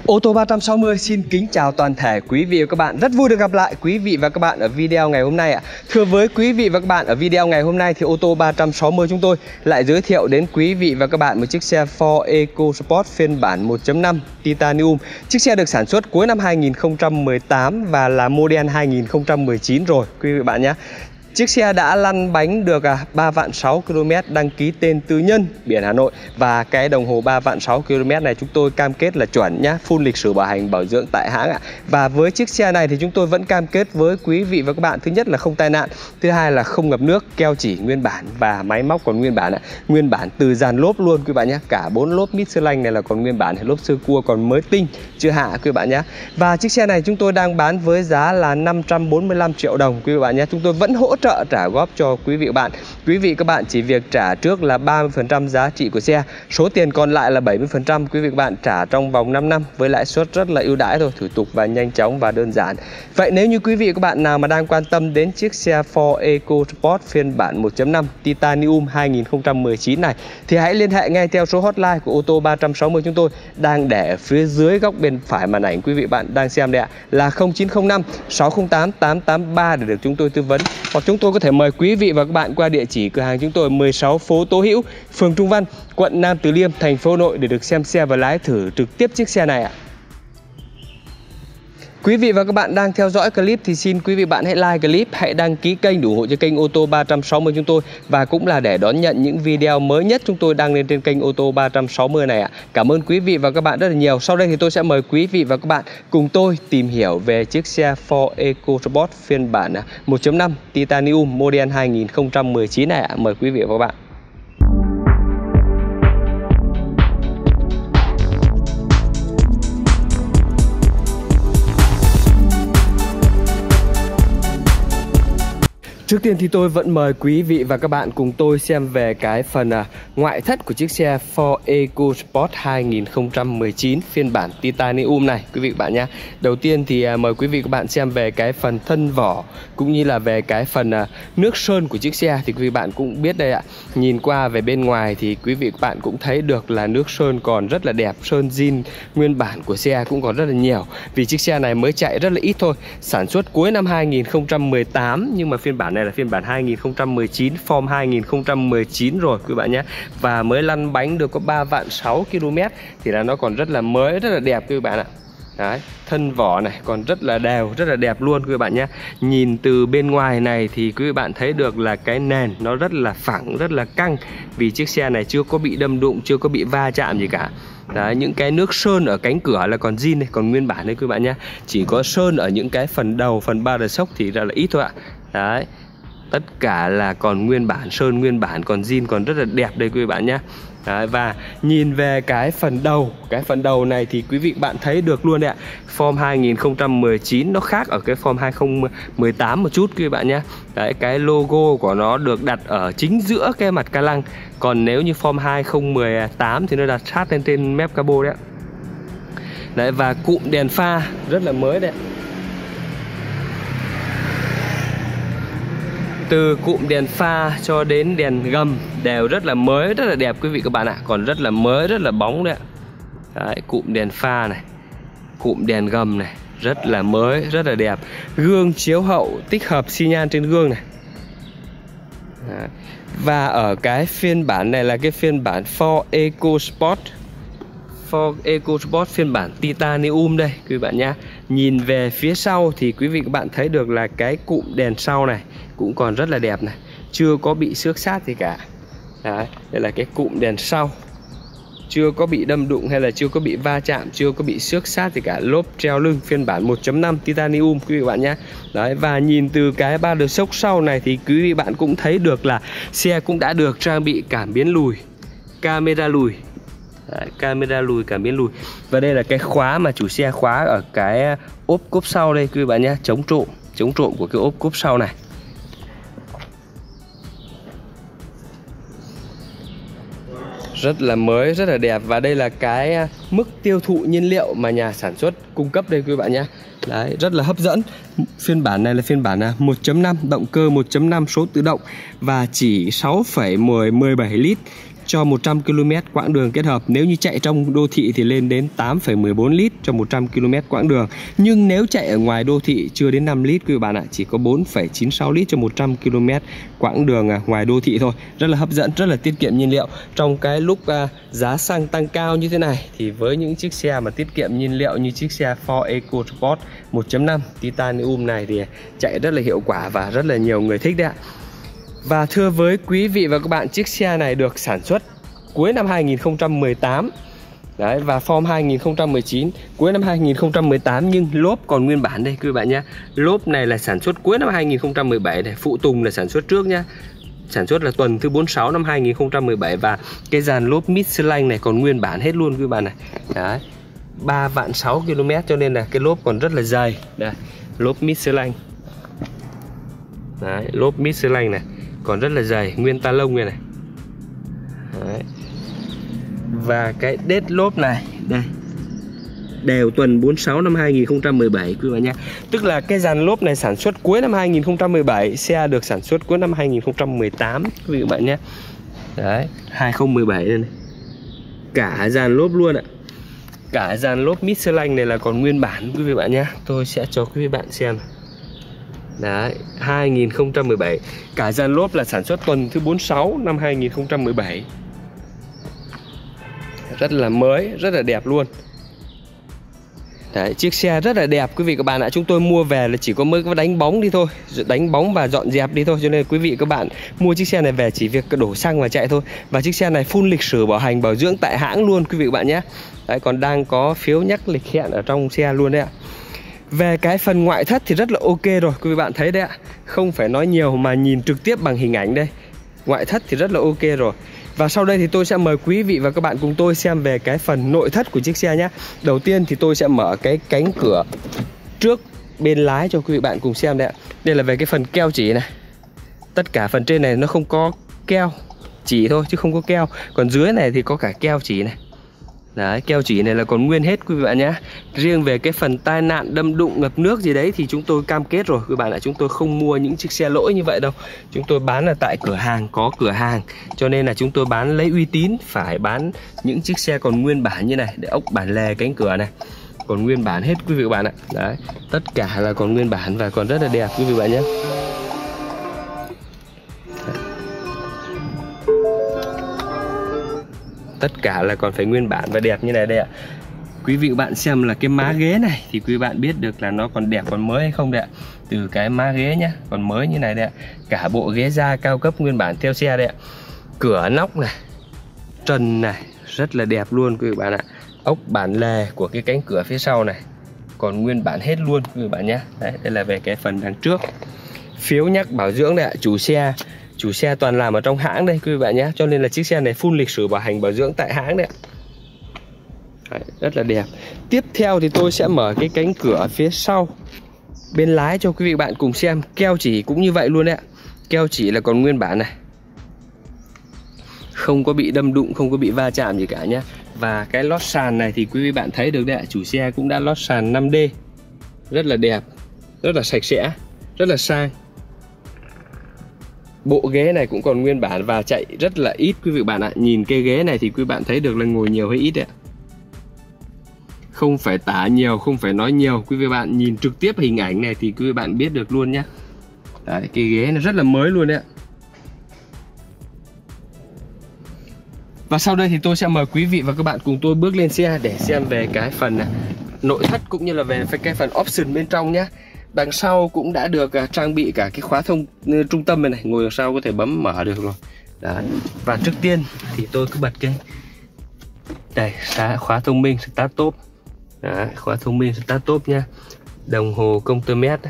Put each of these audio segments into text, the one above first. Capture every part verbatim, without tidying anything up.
Ô tô ba trăm sáu mươi xin kính chào toàn thể quý vị và các bạn. Rất vui được gặp lại quý vị và các bạn ở video ngày hôm nay ạ. Thưa với quý vị và các bạn, ở video ngày hôm nay thì ô tô ba trăm sáu mươi chúng tôi lại giới thiệu đến quý vị và các bạn một chiếc xe Ford EcoSport phiên bản một chấm năm Titanium. Chiếc xe được sản xuất cuối năm hai nghìn không trăm mười tám và là model hai nghìn không trăm mười chín rồi quý vị và các bạn nhé. Chiếc xe đã lăn bánh được ba vạn sáu ki lô mét, đăng ký tên tư nhân, biển Hà Nội. Và cái đồng hồ ba vạn sáu ki lô mét này chúng tôi cam kết là chuẩn nhá, full lịch sử bảo hành bảo dưỡng tại hãng ạ. Và với chiếc xe này thì chúng tôi vẫn cam kết với quý vị và các bạn, thứ nhất là không tai nạn, thứ hai là không ngập nước, keo chỉ nguyên bản và máy móc còn nguyên bản ạ. Nguyên bản từ dàn lốp luôn quý bạn nhé, cả bốn lốp Michelin này là còn nguyên bản, lốp sơ cua còn mới tinh chưa hạ quý bạn nhé. Và chiếc xe này chúng tôi đang bán với giá là năm trăm bốn mươi lăm triệu đồng quý bạn nhé. Chúng tôi vẫn hỗ trợ trả góp cho quý vị và các bạn. Quý vị các bạn chỉ việc trả trước là ba mươi phần trăm giá trị của xe, số tiền còn lại là bảy mươi phần trăm quý vị các bạn trả trong vòng năm năm với lãi suất rất là ưu đãi thôi, thủ tục và nhanh chóng và đơn giản. Vậy nếu như quý vị và các bạn nào mà đang quan tâm đến chiếc xe Ford EcoSport phiên bản một chấm năm Titanium hai nghìn không trăm mười chín này thì hãy liên hệ ngay theo số hotline của ô tô ba trăm sáu mươi chúng tôi đang để ở phía dưới góc bên phải màn ảnh quý vị bạn đang xem đây ạ, là không chín không năm sáu không tám tám tám ba để được chúng tôi tư vấn, hoặc chúng tôi có thể mời quý vị và các bạn qua địa chỉ cửa hàng chúng tôi mười sáu phố Tố Hữu, phường Trung Văn, quận Nam Từ Liêm, thành phố Hà Nội để được xem xe và lái thử trực tiếp chiếc xe này ạ. Quý vị và các bạn đang theo dõi clip thì xin quý vị bạn hãy like clip, hãy đăng ký kênh để ủng hộ cho kênh ô tô ba trăm sáu mươi chúng tôi, và cũng là để đón nhận những video mới nhất chúng tôi đăng lên trên kênh ô tô ba trăm sáu mươi này ạ. Cảm ơn quý vị và các bạn rất là nhiều. Sau đây thì tôi sẽ mời quý vị và các bạn cùng tôi tìm hiểu về chiếc xe Ford EcoSport phiên bản một chấm năm Titanium model hai nghìn không trăm mười chín này ạ. Mời quý vị và các bạn. Trước tiên thì tôi vẫn mời quý vị và các bạn cùng tôi xem về cái phần à, ngoại thất của chiếc xe Ford EcoSport hai nghìn không trăm mười chín phiên bản Titanium này quý vị và các bạn nhé. Đầu tiên thì à, mời quý vị và các bạn xem về cái phần thân vỏ cũng như là về cái phần à, nước sơn của chiếc xe. Thì quý vị bạn cũng biết đây ạ, nhìn qua về bên ngoài thì quý vị và các bạn cũng thấy được là nước sơn còn rất là đẹp, sơn zin nguyên bản của xe cũng còn rất là nhiều. Vì chiếc xe này mới chạy rất là ít thôi, sản xuất cuối năm hai nghìn không trăm mười tám nhưng mà phiên bản này là phiên bản hai nghìn không trăm mười chín, form hai nghìn không trăm mười chín rồi quý bạn nhé. Và mới lăn bánh được có ba vạn sáu ki lô mét thì là nó còn rất là mới, rất là đẹp quý bạn ạ. Đấy, thân vỏ này còn rất là đều, rất là đẹp luôn quý bạn nhé. Nhìn từ bên ngoài này thì quý bạn thấy được là cái nền nó rất là phẳng, rất là căng, vì chiếc xe này chưa có bị đâm đụng, chưa có bị va chạm gì cả. Đấy, những cái nước sơn ở cánh cửa là còn zin này, còn nguyên bản đấy quý bạn nhé. Chỉ có sơn ở những cái phần đầu, phần ba đờ sốc thì rất là ít thôi ạ. Đấy, tất cả là còn nguyên bản, sơn nguyên bản, còn zin còn rất là đẹp đây quý bạn nhé. Đấy, và nhìn về cái phần đầu, cái phần đầu này thì quý vị bạn thấy được luôn đấy ạ. Form hai nghìn không trăm mười chín nó khác ở cái form hai nghìn không trăm mười tám một chút quý bạn nhé. Đấy, cái logo của nó được đặt ở chính giữa cái mặt ca lăng, còn nếu như form hai nghìn không trăm mười tám thì nó đặt sát lên trên mép cabo đấy ạ. Đấy, và cụm đèn pha rất là mới đấy. Từ cụm đèn pha cho đến đèn gầm đều rất là mới, rất là đẹp quý vị các bạn ạ. Còn rất là mới, rất là bóng đấy ạ. Đấy, cụm đèn pha này, cụm đèn gầm này rất là mới, rất là đẹp. Gương chiếu hậu tích hợp xi nhan trên gương này. Đấy. Và ở cái phiên bản này là cái phiên bản Ford EcoSport Ford EcoSport phiên bản Titanium đây quý bạn nhé. Nhìn về phía sau thì quý vị các bạn thấy được là cái cụm đèn sau này cũng còn rất là đẹp này, chưa có bị xước sát gì cả. Đấy, đây là cái cụm đèn sau, chưa có bị đâm đụng hay là chưa có bị va chạm, chưa có bị xước sát gì cả. Lốp treo lưng phiên bản một chấm năm Titanium quý vị bạn nhé. Đấy, và nhìn từ cái ba đờ sốc sau này thì quý vị bạn cũng thấy được là xe cũng đã được trang bị cảm biến lùi, camera lùi. Đấy, camera lùi, cảm biến lùi. Và đây là cái khóa mà chủ xe khóa ở cái ốp cốp sau đây quý vị bạn nhé, chống trộm, chống trộm của cái ốp cốp sau này. Rất là mới, rất là đẹp. Và đây là cái mức tiêu thụ nhiên liệu mà nhà sản xuất cung cấp đây quý bạn nhé. Đấy, rất là hấp dẫn. Phiên bản này là phiên bản một chấm năm, động cơ một chấm năm số tự động và chỉ sáu phẩy mười bảy lít. cho một trăm ki lô mét quãng đường kết hợp. Nếu như chạy trong đô thị thì lên đến tám phẩy mười bốn lít cho một trăm ki lô mét quãng đường. Nhưng nếu chạy ở ngoài đô thị chưa đến năm lít quý vị bạn ạ, chỉ có bốn phẩy chín sáu lít cho một trăm ki lô mét quãng đường ngoài đô thị thôi. Rất là hấp dẫn, rất là tiết kiệm nhiên liệu. Trong cái lúc uh, giá xăng tăng cao như thế này thì với những chiếc xe mà tiết kiệm nhiên liệu như chiếc xe Ford EcoSport một chấm năm Titanium này thì chạy rất là hiệu quả và rất là nhiều người thích đấy ạ. Và thưa với quý vị và các bạn, chiếc xe này được sản xuất cuối năm hai nghìn không trăm mười tám. Đấy, và form hai nghìn không trăm mười chín, cuối năm hai nghìn không trăm mười tám, nhưng lốp còn nguyên bản đây quý vị bạn nhé. Lốp này là sản xuất cuối năm hai nghìn không trăm mười bảy này, phụ tùng là sản xuất trước nhá. Sản xuất là tuần thứ bốn mươi sáu năm hai nghìn không trăm mười bảy. Và cái dàn lốp Michelin này còn nguyên bản hết luôn quý bạn này. Đấy, ba vạn sáu ki lô mét cho nên là cái lốp còn rất là dày. Đây, lốp Michelin. Đấy, lốp Michelin này còn rất là dày, nguyên ta lông này này. Đấy. Và cái đết lốp này đây, đều tuần bốn mươi sáu năm hai nghìn không trăm mười bảy quý bạn nhé. Tức là cái dàn lốp này sản xuất cuối năm hai nghìn không trăm mười bảy, xe được sản xuất cuối năm hai nghìn không trăm mười tám quý vị bạn nhé. Đấy, hai nghìn không trăm mười bảy đây này. Cả dàn lốp luôn ạ. Cả dàn lốp Michelin này là còn nguyên bản quý vị bạn nhé. Tôi sẽ cho quý vị bạn xem. Đấy, hai nghìn không trăm mười bảy. Cả dàn lốp là sản xuất tuần thứ bốn mươi sáu năm hai nghìn không trăm mười bảy. Rất là mới, rất là đẹp luôn. Đấy, chiếc xe rất là đẹp quý vị các bạn ạ. Chúng tôi mua về là chỉ có mới có đánh bóng đi thôi, đánh bóng và dọn dẹp đi thôi. Cho nên quý vị các bạn mua chiếc xe này về chỉ việc đổ xăng và chạy thôi. Và chiếc xe này full lịch sử bảo hành bảo dưỡng tại hãng luôn quý vị các bạn nhé. Đấy, còn đang có phiếu nhắc lịch hẹn ở trong xe luôn đấy ạ. Về cái phần ngoại thất thì rất là ok rồi quý vị bạn thấy đấy ạ. Không phải nói nhiều mà nhìn trực tiếp bằng hình ảnh đây. Ngoại thất thì rất là ok rồi. Và sau đây thì tôi sẽ mời quý vị và các bạn cùng tôi xem về cái phần nội thất của chiếc xe nhé. Đầu tiên thì tôi sẽ mở cái cánh cửa trước bên lái cho quý vị bạn cùng xem đấy ạ. Đây là về cái phần keo chỉ này. Tất cả phần trên này nó không có keo chỉ thôi chứ không có keo. Còn dưới này thì có cả keo chỉ này. Đấy, keo chỉ này là còn nguyên hết quý vị bạn nhé. Riêng về cái phần tai nạn đâm đụng ngập nước gì đấy thì chúng tôi cam kết rồi quý bạn ạ. Chúng tôi không mua những chiếc xe lỗi như vậy đâu. Chúng tôi bán là tại cửa hàng, có cửa hàng. Cho nên là chúng tôi bán lấy uy tín. Phải bán những chiếc xe còn nguyên bản như này. Để ốc bản lề cánh cửa này còn nguyên bản hết quý vị bạn ạ. Đấy, tất cả là còn nguyên bản và còn rất là đẹp quý vị bạn nhé. Tất cả là còn phải nguyên bản và đẹp như này đây ạ. Quý vị bạn xem là cái má ghế này thì quý bạn biết được là nó còn đẹp, còn mới hay không đây ạ. Từ cái má ghế nhá, còn mới như này đây ạ. Cả bộ ghế da cao cấp nguyên bản theo xe đây ạ. Cửa nóc này, trần này rất là đẹp luôn quý vị bạn ạ. Ốc bản lề của cái cánh cửa phía sau này còn nguyên bản hết luôn quý vị bạn nhé. Đấy, đây là về cái phần đằng trước. Phiếu nhắc bảo dưỡng đây ạ. Chủ xe Chủ xe toàn làm ở trong hãng đây quý vị bạn nhé. Cho nên là chiếc xe này full lịch sử bảo hành bảo dưỡng tại hãng đấy ạ. Đấy, rất là đẹp. Tiếp theo thì tôi sẽ mở cái cánh cửa phía sau bên lái cho quý vị bạn cùng xem. Keo chỉ cũng như vậy luôn đấy ạ. Keo chỉ là còn nguyên bản này. Không có bị đâm đụng, không có bị va chạm gì cả nhé. Và cái lót sàn này thì quý vị bạn thấy được đấy ạ. Chủ xe cũng đã lót sàn năm D. Rất là đẹp, rất là sạch sẽ, rất là sang. Bộ ghế này cũng còn nguyên bản và chạy rất là ít quý vị bạn ạ. Nhìn cái ghế này thì quý bạn thấy được là ngồi nhiều hay ít đấy ạ. Không phải tả nhiều, không phải nói nhiều. Quý vị bạn nhìn trực tiếp hình ảnh này thì quý vị bạn biết được luôn nhé. Đấy, cái ghế này rất là mới luôn đấy ạ. Và sau đây thì tôi sẽ mời quý vị và các bạn cùng tôi bước lên xe để xem về cái phần nội thất cũng như là về cái phần option bên trong nhé. Đằng sau cũng đã được uh, trang bị cả cái khóa thông uh, trung tâm này, này, ngồi đằng sau có thể bấm mở được rồi. Đấy. Và trước tiên thì tôi cứ bật cái đây, khóa thông minh Start Top. Đấy, khóa thông minh Start Top nha. Đồng hồ công tơ mét.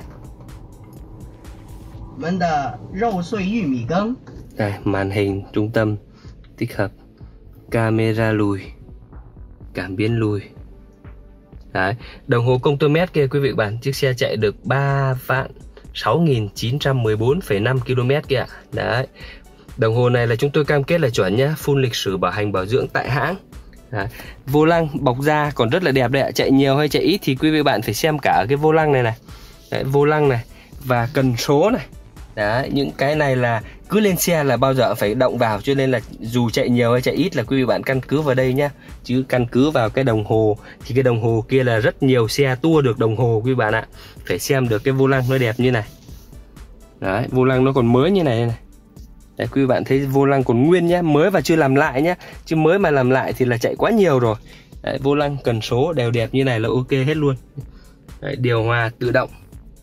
Đây, màn hình trung tâm tích hợp camera lùi, cảm biến lùi. Đấy, đồng hồ công tơ mét kia quý vị bạn, chiếc xe chạy được ba vạn sáu nghìn chín trăm mười bốn phẩy năm ki lô mét kìa. Đấy. Đồng hồ này là chúng tôi cam kết là chuẩn nhá, full lịch sử bảo hành bảo dưỡng tại hãng. Đấy. Vô lăng bọc da còn rất là đẹp đấy ạ. Chạy nhiều hay chạy ít thì quý vị bạn phải xem cả cái vô lăng này này. Đấy, vô lăng này và cần số này. Đấy, những cái này là cứ lên xe là bao giờ phải động vào, cho nên là dù chạy nhiều hay chạy ít là quý vị bạn căn cứ vào đây nhá. Chứ căn cứ vào cái đồng hồ thì cái đồng hồ kia là rất nhiều xe tua được đồng hồ quý vị bạn ạ. Phải xem được cái vô lăng nó đẹp như này. Đấy, vô lăng nó còn mới như này này. Đấy, quý vị bạn thấy vô lăng còn nguyên nhá, mới và chưa làm lại nhá. Chứ mới mà làm lại thì là chạy quá nhiều rồi. Đấy, vô lăng cần số đều đẹp như này là ok hết luôn. Đấy, điều hòa tự động.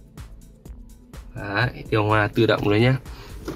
Đấy, điều hòa tự động rồi nhá.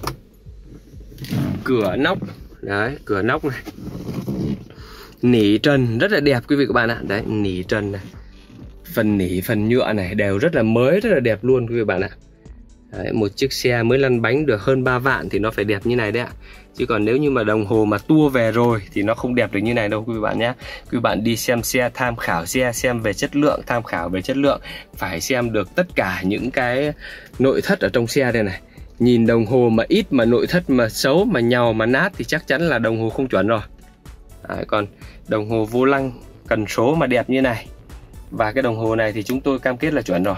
Cửa nóc. Đấy, cửa nóc này. Nỉ trần rất là đẹp quý vị các bạn ạ. Đấy, nỉ trần này. Phần nỉ, phần nhựa này đều rất là mới, rất là đẹp luôn quý vị bạn ạ. Đấy, một chiếc xe mới lăn bánh được hơn ba vạn thì nó phải đẹp như này đấy ạ. Chứ còn nếu như mà đồng hồ mà tua về rồi thì nó không đẹp được như này đâu quý vị bạn nhé. Quý vị bạn đi xem xe, tham khảo xe, xem về chất lượng, tham khảo về chất lượng, phải xem được tất cả những cái nội thất ở trong xe đây này. Nhìn đồng hồ mà ít mà nội thất mà xấu, mà nhàu mà nát thì chắc chắn là đồng hồ không chuẩn rồi. Đấy, còn đồng hồ vô lăng cần số mà đẹp như này và cái đồng hồ này thì chúng tôi cam kết là chuẩn rồi.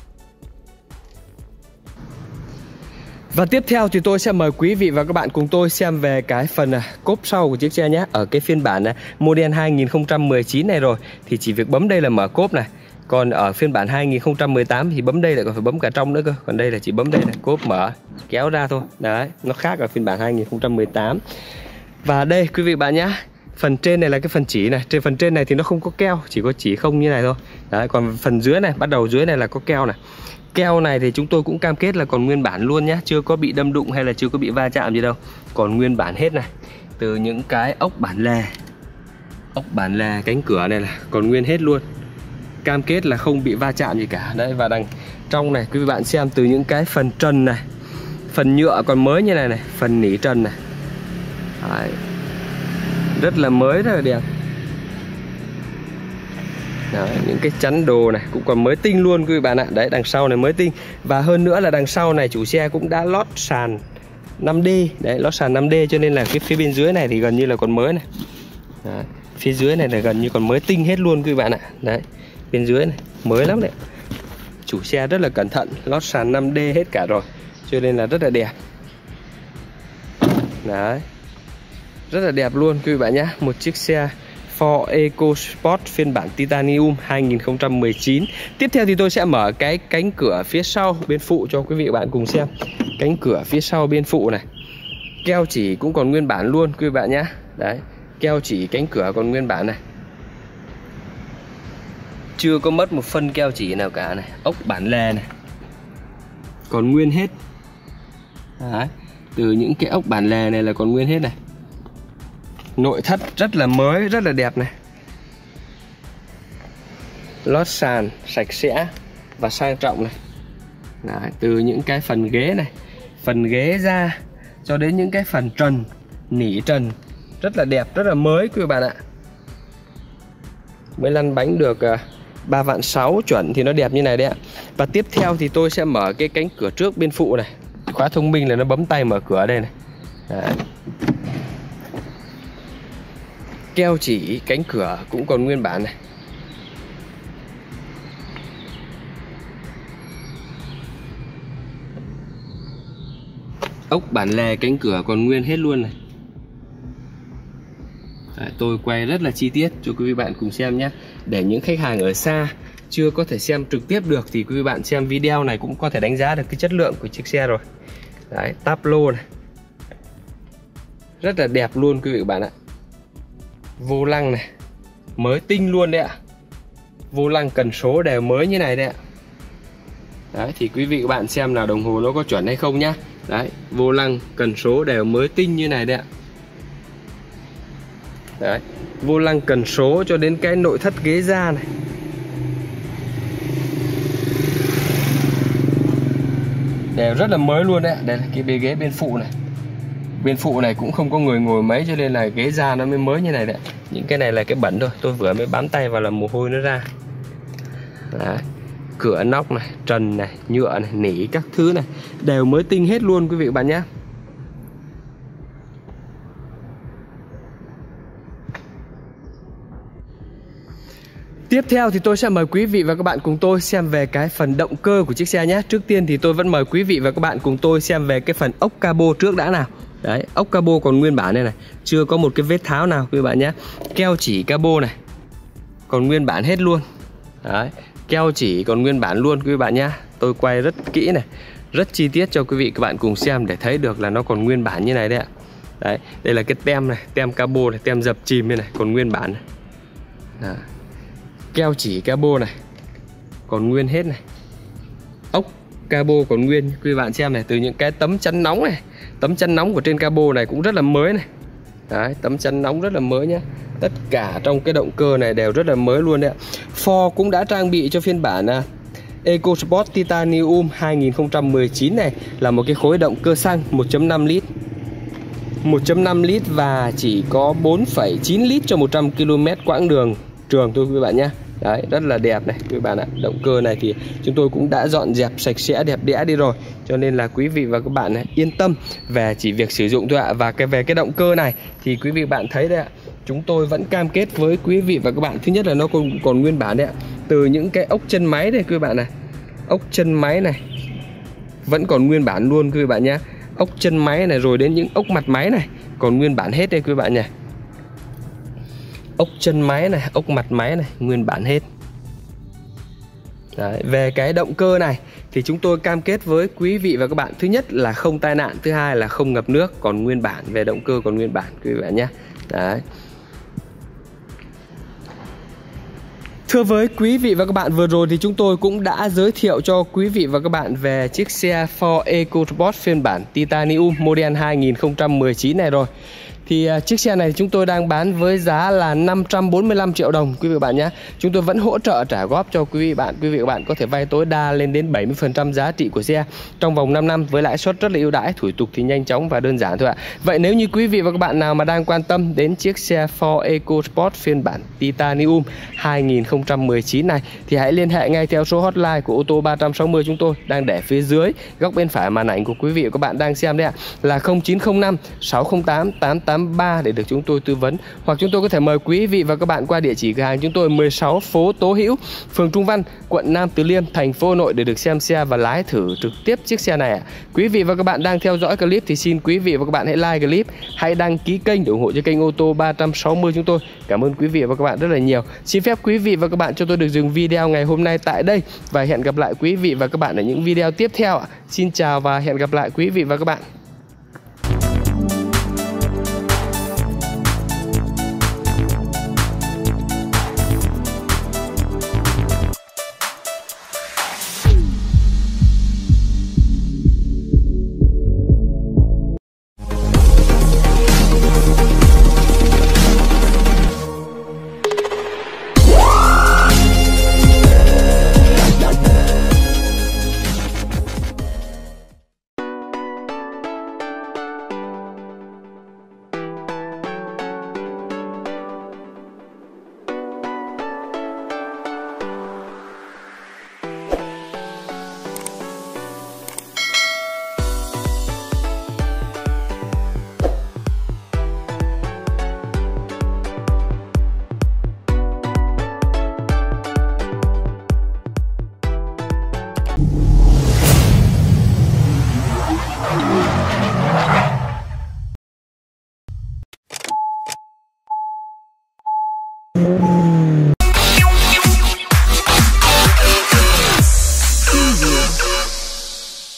Và tiếp theo thì tôi sẽ mời quý vị và các bạn cùng tôi xem về cái phần cốp sau của chiếc xe nhé. Ở cái phiên bản model hai nghìn không trăm mười chín này rồi thì chỉ việc bấm đây là mở cốp này. Còn ở phiên bản hai nghìn không trăm mười tám thì bấm đây lại còn phải bấm cả trong nữa cơ. Còn đây là chỉ bấm đây này, cốp mở, kéo ra thôi. Đấy, nó khác ở phiên bản hai nghìn không trăm mười tám. Và đây quý vị bạn nhé, phần trên này là cái phần chỉ này. Trên phần trên này thì nó không có keo, chỉ có chỉ không như này thôi. Đấy, còn phần dưới này, bắt đầu dưới này là có keo này. Keo này thì chúng tôi cũng cam kết là còn nguyên bản luôn nhé, chưa có bị đâm đụng hay là chưa có bị va chạm gì đâu. Còn nguyên bản hết này. Từ những cái ốc bản lề, ốc bản lề cánh cửa này là còn nguyên hết luôn. Cam kết là không bị va chạm gì cả. Đấy, và đằng trong này quý vị bạn xem từ những cái phần trần này, phần nhựa còn mới như này này, phần nỉ trần này. Đấy, rất là mới, rất là đẹp. Đấy, những cái chắn đồ này cũng còn mới tinh luôn quý vị bạn ạ. Đấy, đằng sau này mới tinh. Và hơn nữa là đằng sau này chủ xe cũng đã lót sàn năm D. Đấy, lót sàn năm D cho nên là cái phía bên dưới này thì gần như là còn mới này. Đấy, phía dưới này là gần như còn mới tinh hết luôn quý vị bạn ạ. Đấy, bên dưới này mới lắm đấy. Chủ xe rất là cẩn thận, lót sàn năm D hết cả rồi, cho nên là rất là đẹp. Đấy, rất là đẹp luôn quý vị bạn nhé. Một chiếc xe Ford EcoSport phiên bản Titanium hai nghìn không trăm mười chín. Tiếp theo thì tôi sẽ mở cái cánh cửa phía sau bên phụ cho quý vị và bạn cùng xem. Cánh cửa phía sau bên phụ này, keo chỉ cũng còn nguyên bản luôn quý vị bạn nhé. Đấy, keo chỉ cánh cửa còn nguyên bản này, chưa có mất một phân keo chỉ nào cả này. Ốc bản lề này còn nguyên hết. Đấy, từ những cái ốc bản lề này là còn nguyên hết này. Nội thất rất là mới, rất là đẹp này. Lót sàn sạch sẽ và sang trọng này. Đấy, từ những cái phần ghế này, phần ghế ra cho đến những cái phần trần, nỉ trần rất là đẹp, rất là mới quý vị bạn ạ. Mới lăn bánh được ba vạn sáu chuẩn thì nó đẹp như này đấy ạ. Và tiếp theo thì tôi sẽ mở cái cánh cửa trước bên phụ này. Khóa thông minh là nó bấm tay mở cửa đây này. Đấy, keo chỉ cánh cửa cũng còn nguyên bản này. Ốc bản lề cánh cửa còn nguyên hết luôn này. Đấy, tôi quay rất là chi tiết cho quý vị bạn cùng xem nhé. Để những khách hàng ở xa chưa có thể xem trực tiếp được thì quý vị bạn xem video này cũng có thể đánh giá được cái chất lượng của chiếc xe rồi. Đấy, táp lô này rất là đẹp luôn quý vị bạn ạ. Vô lăng này mới tinh luôn đấy ạ. Vô lăng cần số đều mới như này đấy ạ. Đấy, thì quý vị các bạn xem là đồng hồ nó có chuẩn hay không nhá. Đấy, vô lăng cần số đều mới tinh như này đấy ạ. Đấy, vô lăng cần số cho đến cái nội thất ghế da này. Đều rất là mới luôn đấy ạ. Đây là cái bề ghế bên phụ này. Bên phụ này cũng không có người ngồi mấy cho nên là ghế da nó mới mới như này đấy. Những cái này là cái bẩn thôi, tôi vừa mới bám tay vào là mồ hôi nó ra. Đấy, cửa nóc này, trần này, nhựa này, nỉ các thứ này đều mới tinh hết luôn quý vị bạn nhé. Tiếp theo thì tôi sẽ mời quý vị và các bạn cùng tôi xem về cái phần động cơ của chiếc xe nhé. Trước tiên thì tôi vẫn mời quý vị và các bạn cùng tôi xem về cái phần ốc cabo trước đã nào. Đấy, ốc cabo còn nguyên bản đây này, chưa có một cái vết tháo nào quý bạn nhé. Keo chỉ cabo này còn nguyên bản hết luôn. Đấy, keo chỉ còn nguyên bản luôn quý bạn nhé. Tôi quay rất kỹ này, rất chi tiết cho quý vị các bạn cùng xem để thấy được là nó còn nguyên bản như này đấy ạ. Đấy, đây là cái tem này, tem cabo này, tem dập chìm đây này, còn nguyên bản này. Đó. Keo chỉ cabo này còn nguyên hết này, ốc cabo còn nguyên. Quý bạn xem này, từ những cái tấm chắn nóng này, tấm chắn nóng của trên cabo này cũng rất là mới này. Đấy, tấm chắn nóng rất là mới nhé. Tất cả trong cái động cơ này đều rất là mới luôn đấy ạ. Ford cũng đã trang bị cho phiên bản à, EcoSport Titanium hai nghìn không trăm mười chín này là một cái khối động cơ xăng một chấm năm lít, một chấm năm lít và chỉ có bốn phẩy chín lít cho một trăm ki lô mét quãng đường trường thôi quý bạn nhé. Đấy, rất là đẹp này quý bạn ạ. Động cơ này thì chúng tôi cũng đã dọn dẹp sạch sẽ đẹp đẽ đi rồi, cho nên là quý vị và các bạn này yên tâm về chỉ việc sử dụng thôi ạ. Và cái về cái động cơ này thì quý vị bạn thấy đấy ạ, chúng tôi vẫn cam kết với quý vị và các bạn, thứ nhất là nó còn còn nguyên bản đấy ạ. Từ những cái ốc chân máy đây quý bạn này, ốc chân máy này vẫn còn nguyên bản luôn quý bạn nhé. Ốc chân máy này rồi đến những ốc mặt máy này còn nguyên bản hết đây quý bạn nhỉ. Ốc chân máy này, ốc mặt máy này nguyên bản hết. Đấy, về cái động cơ này thì chúng tôi cam kết với quý vị và các bạn, thứ nhất là không tai nạn, thứ hai là không ngập nước, còn nguyên bản, về động cơ còn nguyên bản quý vị bạn nhé. Đấy. Thưa với quý vị và các bạn, vừa rồi thì chúng tôi cũng đã giới thiệu cho quý vị và các bạn về chiếc xe Ford EcoSport phiên bản Titanium model hai nghìn không trăm mười chín này rồi. Thì uh, chiếc xe này chúng tôi đang bán với giá là năm trăm bốn mươi lăm triệu đồng quý vị và bạn nhé. Chúng tôi vẫn hỗ trợ trả góp cho quý vị bạn. Quý vị và bạn có thể vay tối đa lên đến bảy mươi phần trăm giá trị của xe trong vòng năm năm với lãi suất rất là ưu đãi, thủ tục thì nhanh chóng và đơn giản thôi ạ. Vậy nếu như quý vị và các bạn nào mà đang quan tâm đến chiếc xe Ford EcoSport phiên bản Titanium hai nghìn không trăm mười chín này thì hãy liên hệ ngay theo số hotline của ô tô ba trăm sáu mươi chúng tôi đang để phía dưới góc bên phải màn ảnh của quý vị và các bạn đang xem đấy ạ, là không chín không năm sáu không tám tám tám ba để được chúng tôi tư vấn, hoặc chúng tôi có thể mời quý vị và các bạn qua địa chỉ cửa hàng chúng tôi mười sáu phố Tố Hữu, phường Trung Văn, quận Nam Từ Liêm, thành phố Hà Nội để được xem xe và lái thử trực tiếp chiếc xe này ạ. Quý vị và các bạn đang theo dõi clip thì xin quý vị và các bạn hãy like clip, hãy đăng ký kênh để ủng hộ cho kênh ô tô ba trăm sáu mươi chúng tôi. Cảm ơn quý vị và các bạn rất là nhiều. Xin phép quý vị và các bạn cho tôi được dừng video ngày hôm nay tại đây và hẹn gặp lại quý vị và các bạn ở những video tiếp theo ạ. Xin chào và hẹn gặp lại quý vị và các bạn. Mm-hmm.